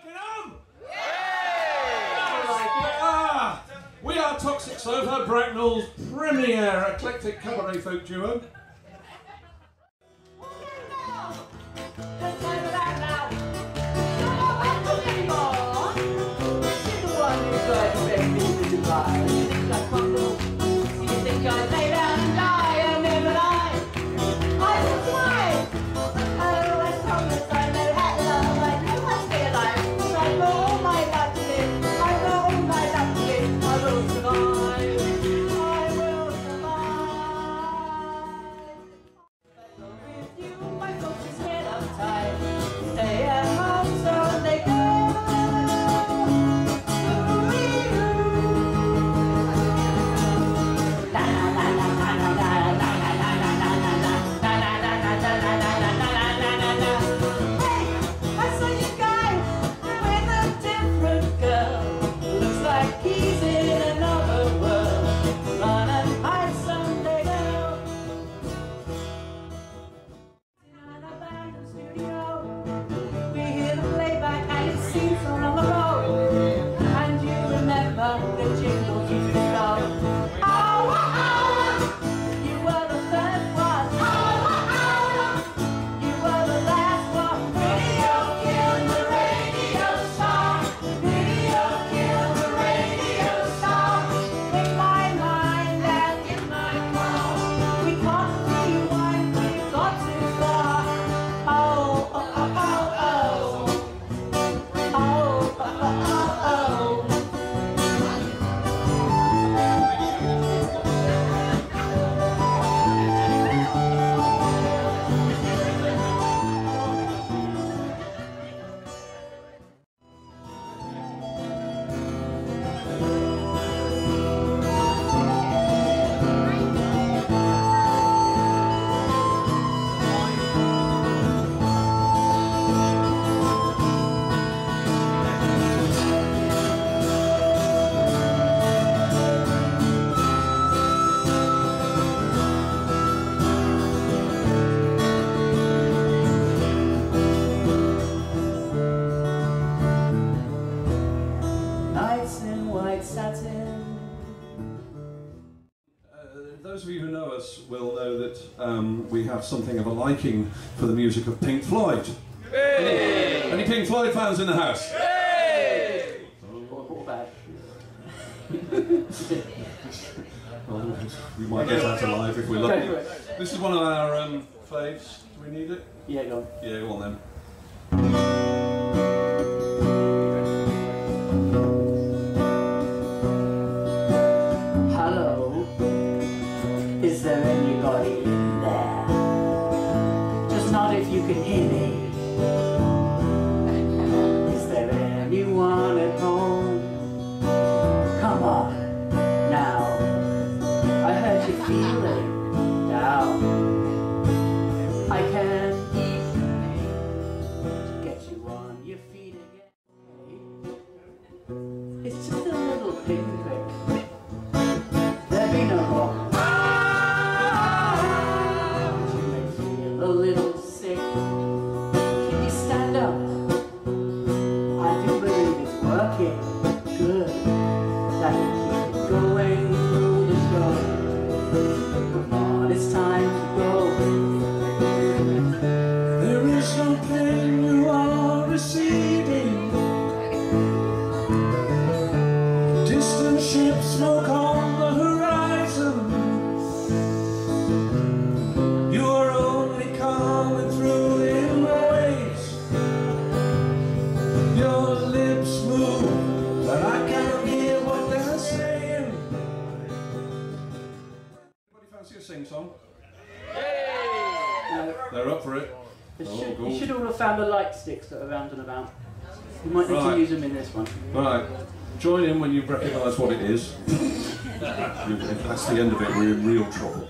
Wokingham! We are Toxic Sofa, Bracknell's premier eclectic cabaret folk duo. Those of you who know us will know that we have something of a liking for the music of Pink Floyd. Hey! Any Pink Floyd fans in the house? Hey! Well, we might get that alive if we're lucky. This is one of our faves. Do we need it? Yeah, go on. Yeah, go on then. Is there anybody in there? Just nod if you can hear me. Is there anyone at home? Come on, now. I heard you feeling down. I can get you on your feet again. It's just a little pinprick. There be no more. A little sick. Can you stand up? I do believe it's working good. That can keep it going through the show. Come on, it's time to go. There is something you are receiving. Distant ships, smoke on the horizon. You're only coming through in waves. Your lips move, but I can't hear what they're saying. Anybody fancy a sing-song? No. They're up for it. You should all have found the light sticks that are round and about. You might need to use them in this one. Right. Join in when you recognise what it is. If that's the end of it, we're in real trouble.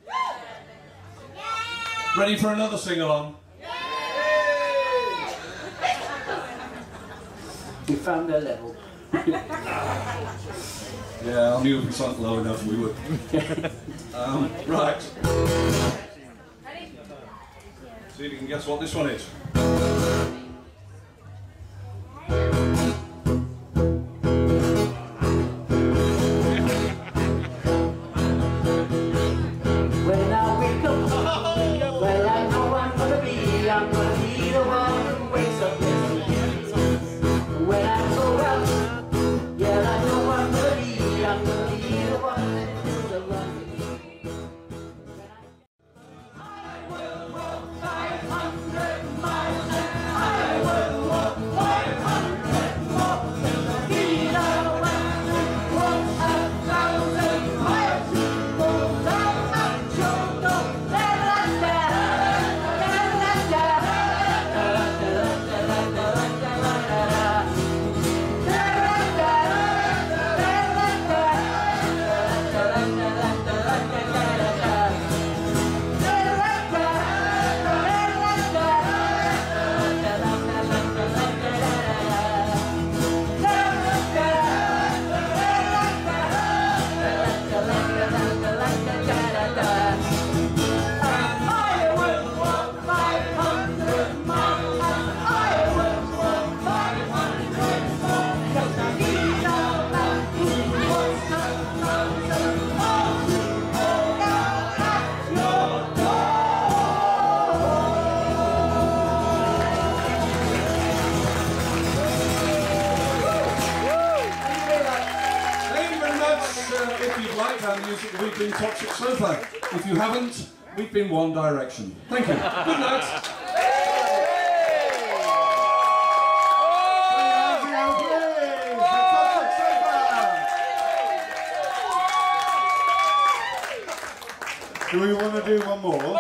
Ready for another sing-along? We found their level. Yeah, I knew if we sunk low enough we would. Right. See if you can guess what this one is. When I wake up, well I know I'm gonna be the one who wakes up next to you. When I go out, yeah I know I'm gonna be the one that does the running. I will walk 500 miles and I will walk 500 more. Be the one who walks 1,000 miles to go down at your door. If you've liked our music, we've been Toxic Sofa. If you haven't, we've been One Direction. Thank you. Good night. Do we want to do one more?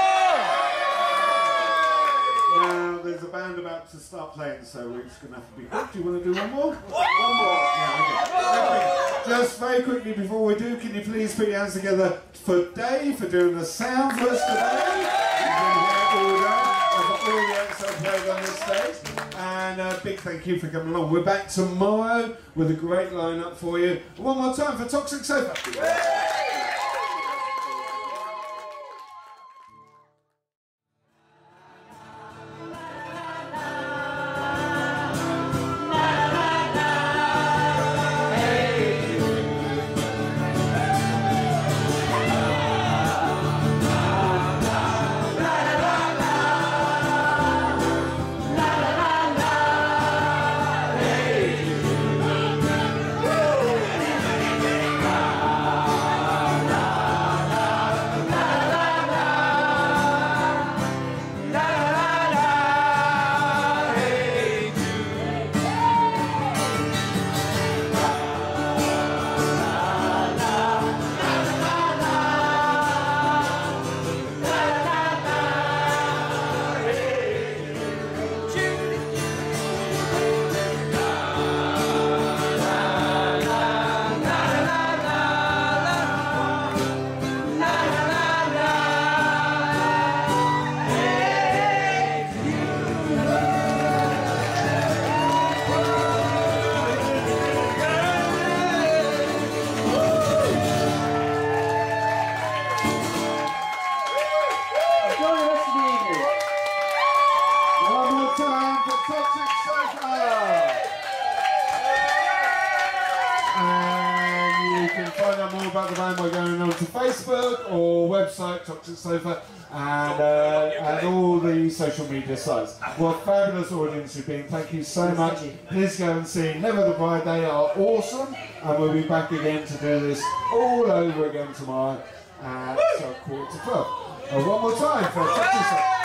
Now, there's a band about to start playing, so we're just going to have to be quick. Do you want to do one more? One more. Yeah, okay. Just very quickly before we do, can you please put your hands together for Dave for doing the sound for us today? You've been here all day. All the excellent players on this stage. And a big thank you for coming along. We're back tomorrow with a great lineup for you. One more time for Toxic Sofa. About the band by going on to Facebook or website Toxic Sofa and all the social media sites. What a fabulous audience you've been. Thank you so much. Please go and see Never the Bride. They are awesome, and we'll be back again to do this all over again tomorrow at 12:15. One more time for Toxic Sofa.